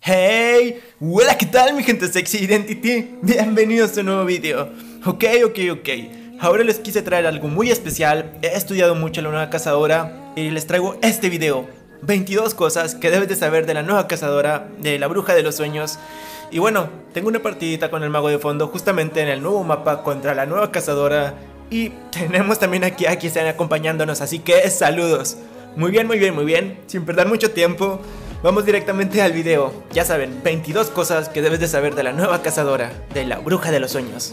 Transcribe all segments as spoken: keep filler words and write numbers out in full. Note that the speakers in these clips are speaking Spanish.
Hey, hola, ¿qué tal mi gente Sexy Identity? Bienvenidos a un nuevo video. Ok, ok, ok. Ahora les quise traer algo muy especial. He estudiado mucho la nueva cazadora y les traigo este video. veintidós cosas que debes de saber de la nueva cazadora, de la bruja de los sueños. Y bueno, tengo una partidita con el mago de fondo justamente en el nuevo mapa contra la nueva cazadora. Y tenemos también aquí a quien están acompañándonos, así que saludos. Muy bien, muy bien, muy bien. Sin perder mucho tiempo, vamos directamente al video. Ya saben, veintidós cosas que debes de saber de la nueva cazadora, de la bruja de los sueños.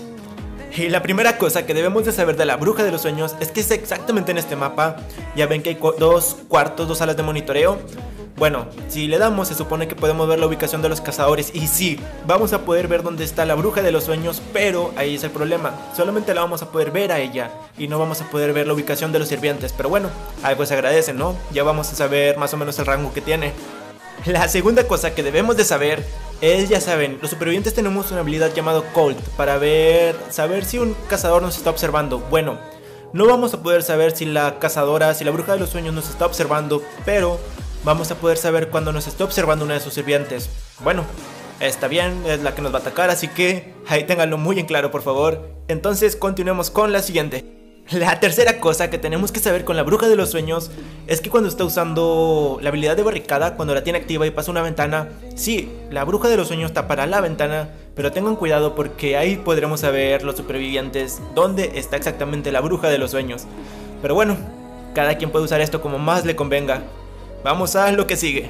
Y la primera cosa que debemos de saber de la bruja de los sueños es que es exactamente en este mapa. Ya ven que hay dos cuartos, dos salas de monitoreo. Bueno, si le damos se supone que podemos ver la ubicación de los cazadores. Y sí, vamos a poder ver dónde está la bruja de los sueños, pero ahí es el problema. Solamente la vamos a poder ver a ella y no vamos a poder ver la ubicación de los sirvientes. Pero bueno, algo se agradece, ¿no? Ya vamos a saber más o menos el rango que tiene. La segunda cosa que debemos de saber es, ya saben, los supervivientes tenemos una habilidad llamada Cold para ver, saber si un cazador nos está observando. Bueno, no vamos a poder saber si la cazadora, si la bruja de los sueños nos está observando, pero vamos a poder saber cuando nos esté observando una de sus sirvientes. Bueno, está bien, es la que nos va a atacar, así que ahí ténganlo muy en claro, por favor. Entonces continuemos con la siguiente. La tercera cosa que tenemos que saber con la bruja de los sueños es que cuando está usando la habilidad de barricada, cuando la tiene activa y pasa una ventana, sí, la bruja de los sueños tapará la ventana, pero tengan cuidado porque ahí podremos saber los supervivientes dónde está exactamente la bruja de los sueños. Pero bueno, cada quien puede usar esto como más le convenga. Vamos a lo que sigue.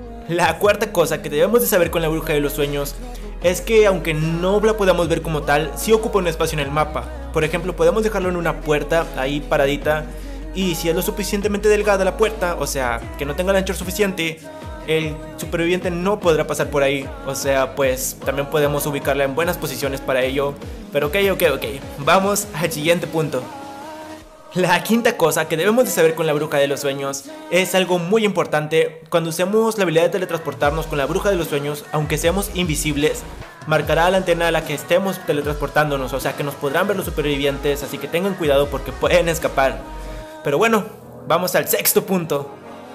La cuarta cosa que debemos de saber con la bruja de los sueños es que aunque no la podamos ver como tal, sí ocupa un espacio en el mapa. Por ejemplo, podemos dejarlo en una puerta ahí paradita, y si es lo suficientemente delgada la puerta, o sea, que no tenga el ancho suficiente, el superviviente no podrá pasar por ahí. O sea, pues también podemos ubicarla en buenas posiciones para ello. Pero ok, ok, ok, vamos al siguiente punto. La quinta cosa que debemos de saber con la bruja de los sueños es algo muy importante. Cuando usemos la habilidad de teletransportarnos con la bruja de los sueños, aunque seamos invisibles, marcará la antena a la que estemos teletransportándonos, o sea que nos podrán ver los supervivientes, así que tengan cuidado porque pueden escapar. Pero bueno, vamos al sexto punto.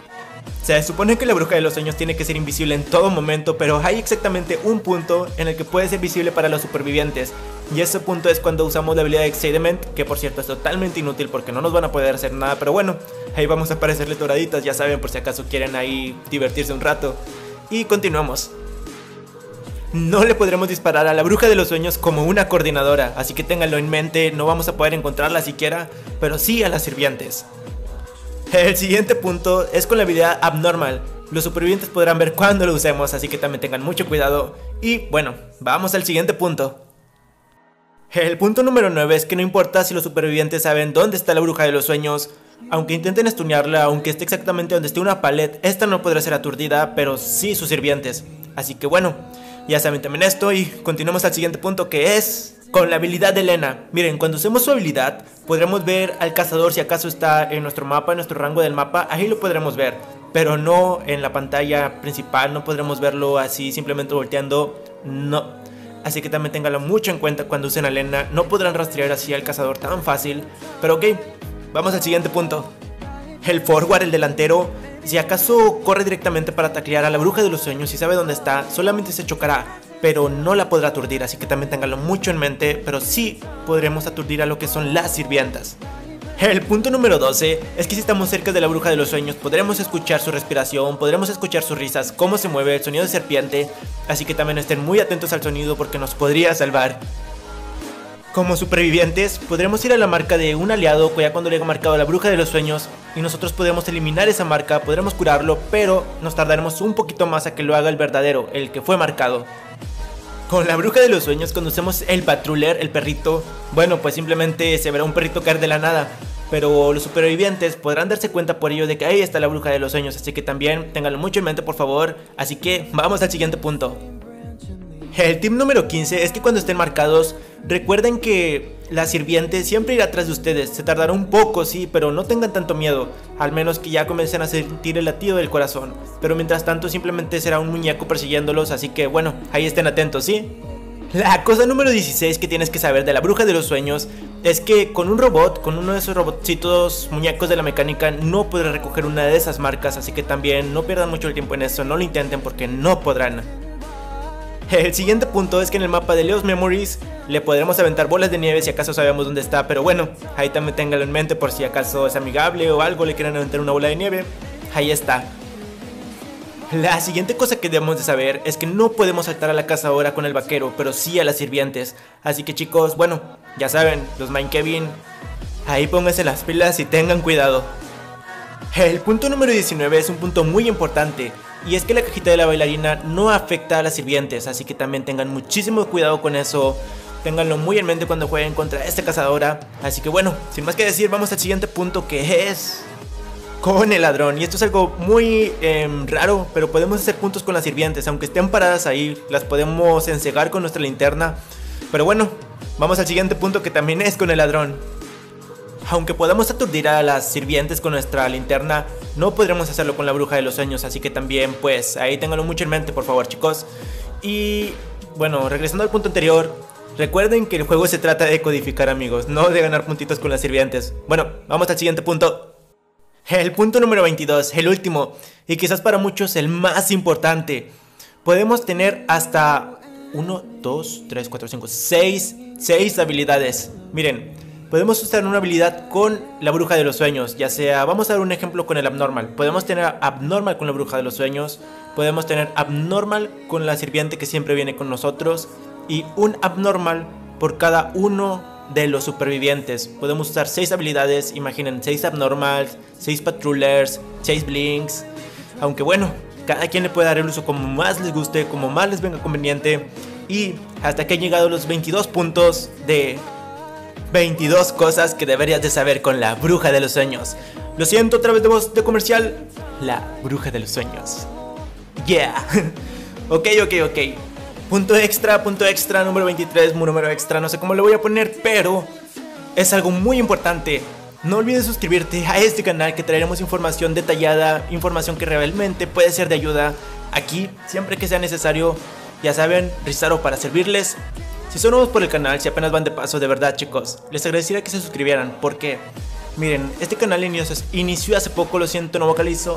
Se supone que la bruja de los sueños tiene que ser invisible en todo momento, pero hay exactamente un punto en el que puede ser visible para los supervivientes. Y ese punto es cuando usamos la habilidad de Excitement, que por cierto es totalmente inútil porque no nos van a poder hacer nada. Pero bueno, ahí vamos a aparecerle doraditas, ya saben, por si acaso quieren ahí divertirse un rato. Y continuamos. No le podremos disparar a la bruja de los sueños como una coordinadora, así que ténganlo en mente, no vamos a poder encontrarla siquiera, pero sí a las sirvientes. El siguiente punto es con la habilidad Abnormal. Los supervivientes podrán ver cuando lo usemos, así que también tengan mucho cuidado. Y bueno, vamos al siguiente punto. El punto número nueve es que no importa si los supervivientes saben dónde está la bruja de los sueños, aunque intenten estunearla, aunque esté exactamente donde esté una palet, esta no podrá ser aturdida, pero sí sus sirvientes. Así que bueno, ya saben también esto y continuamos al siguiente punto, que es con la habilidad de Elena. Miren, cuando usemos su habilidad podremos ver al cazador si acaso está en nuestro mapa, en nuestro rango del mapa, ahí lo podremos ver, pero no en la pantalla principal, no podremos verlo así simplemente volteando, no. Así que también ténganlo mucho en cuenta cuando usen a Elena, no podrán rastrear así al cazador tan fácil. Pero ok, vamos al siguiente punto. El forward, el delantero, si acaso corre directamente para taclear a la bruja de los sueños y sabe dónde está, solamente se chocará, pero no la podrá aturdir, así que también ténganlo mucho en mente, pero sí podremos aturdir a lo que son las sirvientas. El punto número doce es que si estamos cerca de la bruja de los sueños podremos escuchar su respiración, podremos escuchar sus risas, cómo se mueve, el sonido de serpiente, así que también estén muy atentos al sonido porque nos podría salvar. Como supervivientes podremos ir a la marca de un aliado ya cuando le haya marcado a la bruja de los sueños y nosotros podemos eliminar esa marca, podremos curarlo, pero nos tardaremos un poquito más a que lo haga el verdadero, el que fue marcado. Con la bruja de los sueños, cuando usemos el patruller, el perrito, bueno, pues simplemente se verá un perrito caer de la nada, pero los supervivientes podrán darse cuenta por ello de que ahí está la bruja de los sueños, así que también ténganlo mucho en mente, por favor. Así que vamos al siguiente punto. El tip número quince es que cuando estén marcados, recuerden que la sirviente siempre irá atrás de ustedes. Se tardará un poco, sí, pero no tengan tanto miedo, al menos que ya comiencen a sentir el latido del corazón. Pero mientras tanto simplemente será un muñeco persiguiéndolos, así que bueno, ahí estén atentos, ¿sí? La cosa número dieciséis que tienes que saber de la bruja de los sueños es que con un robot, con uno de esos robotcitos muñecos de la mecánica, no podrás recoger una de esas marcas, así que también no pierdan mucho el tiempo en eso, no lo intenten porque no podrán. El siguiente punto es que en el mapa de Leo's Memories le podremos aventar bolas de nieve si acaso sabemos dónde está, pero bueno, ahí también téngalo en mente por si acaso es amigable o algo, le quieren aventar una bola de nieve, ahí está. La siguiente cosa que debemos de saber es que no podemos saltar a la casa ahora con el vaquero, pero sí a las sirvientes, así que chicos, bueno, ya saben, los Mind Kevin, ahí pónganse las pilas y tengan cuidado. El punto número diecinueve es un punto muy importante, y es que la cajita de la bailarina no afecta a las sirvientes, así que también tengan muchísimo cuidado con eso, ténganlo muy en mente cuando jueguen contra esta cazadora. Así que bueno, sin más que decir, vamos al siguiente punto, que es con el ladrón. Y esto es algo muy eh, raro, pero podemos hacer puntos con las sirvientes, aunque estén paradas ahí, las podemos encegar con nuestra linterna. Pero bueno, vamos al siguiente punto, que también es con el ladrón. Aunque podamos aturdir a las sirvientes con nuestra linterna, no podremos hacerlo con la bruja de los sueños, así que también pues ahí ténganlo mucho en mente, por favor, chicos. Y bueno, regresando al punto anterior, recuerden que el juego se trata de codificar, amigos, no de ganar puntitos con las sirvientes. Bueno, vamos al siguiente punto. El punto número veintidós, el último, y quizás para muchos el más importante. Podemos tener hasta uno, dos, tres, cuatro, cinco, seis, seis habilidades. Miren, podemos usar una habilidad con la bruja de los sueños, ya sea, vamos a dar un ejemplo con el abnormal. Podemos tener abnormal con la bruja de los sueños, podemos tener abnormal con la sirviente que siempre viene con nosotros, y un abnormal por cada uno de los supervivientes. Podemos usar seis habilidades, imaginen, seis abnormals, seis patrollers, seis blinks. Aunque bueno, cada quien le puede dar el uso como más les guste, como más les venga conveniente. Y hasta que han llegado los veintidós puntos de veintidós cosas que deberías de saber con la bruja de los sueños. Lo siento, otra vez de voz de comercial, la bruja de los sueños. Yeah. Ok, ok, ok. Punto extra, punto extra, número veintitrés, número extra, no sé cómo le voy a poner, pero es algo muy importante. No olvides suscribirte a este canal, que traeremos información detallada, información que realmente puede ser de ayuda aquí, siempre que sea necesario. Ya saben, Rizaro para servirles. Si son nuevos por el canal, si apenas van de paso, de verdad chicos, les agradecería que se suscribieran, porque miren, este canal inició, inició hace poco, lo siento, no vocalizo.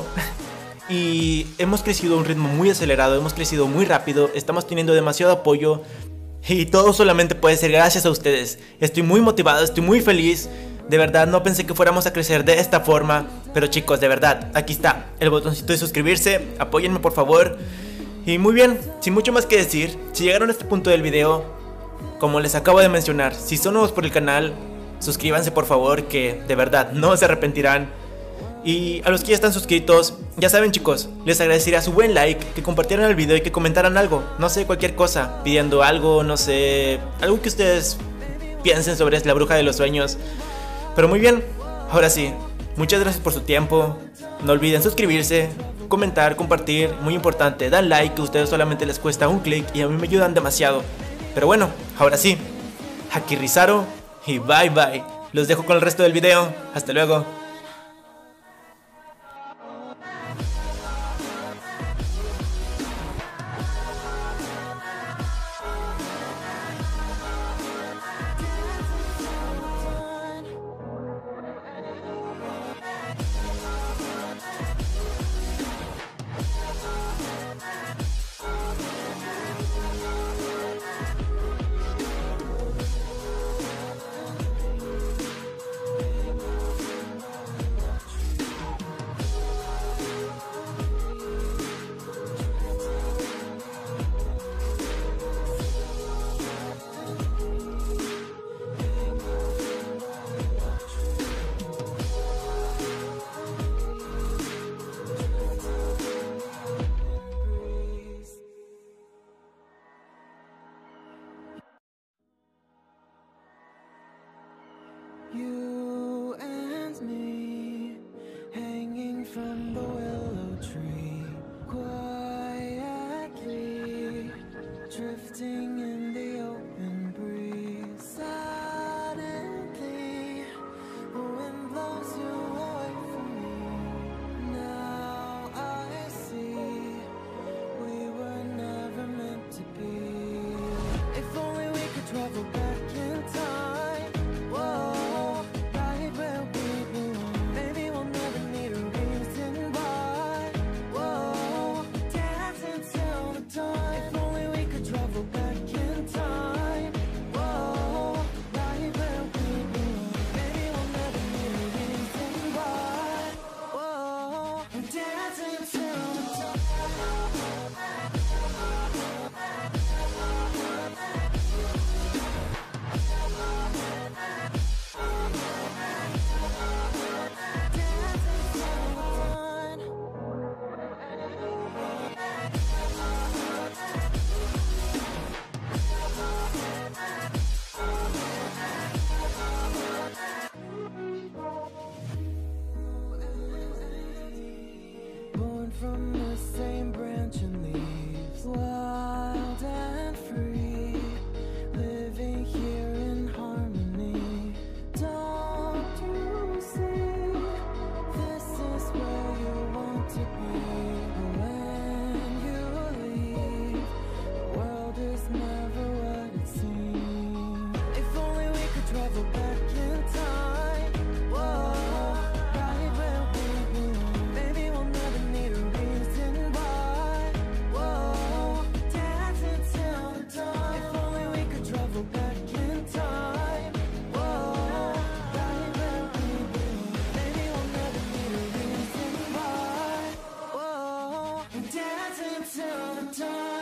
Y hemos crecido a un ritmo muy acelerado, hemos crecido muy rápido, estamos teniendo demasiado apoyo. Y todo solamente puede ser gracias a ustedes. Estoy muy motivado, estoy muy feliz. De verdad no pensé que fuéramos a crecer de esta forma. Pero chicos, de verdad, aquí está el botoncito de suscribirse, apóyenme por favor. Y muy bien, sin mucho más que decir, si llegaron a este punto del video, como les acabo de mencionar, si son nuevos por el canal, suscríbanse por favor, que de verdad no se arrepentirán. Y a los que ya están suscritos, ya saben chicos, les agradecería su buen like, que compartieran el video y que comentaran algo, no sé, cualquier cosa, pidiendo algo, no sé, algo que ustedes piensen sobre la bruja de los sueños. Pero muy bien, ahora sí, muchas gracias por su tiempo, no olviden suscribirse, comentar, compartir, muy importante, dan like, que a ustedes solamente les cuesta un clic y a mí me ayudan demasiado. Pero bueno, ahora sí, aquí Rizaro y bye bye, los dejo con el resto del video, hasta luego. time.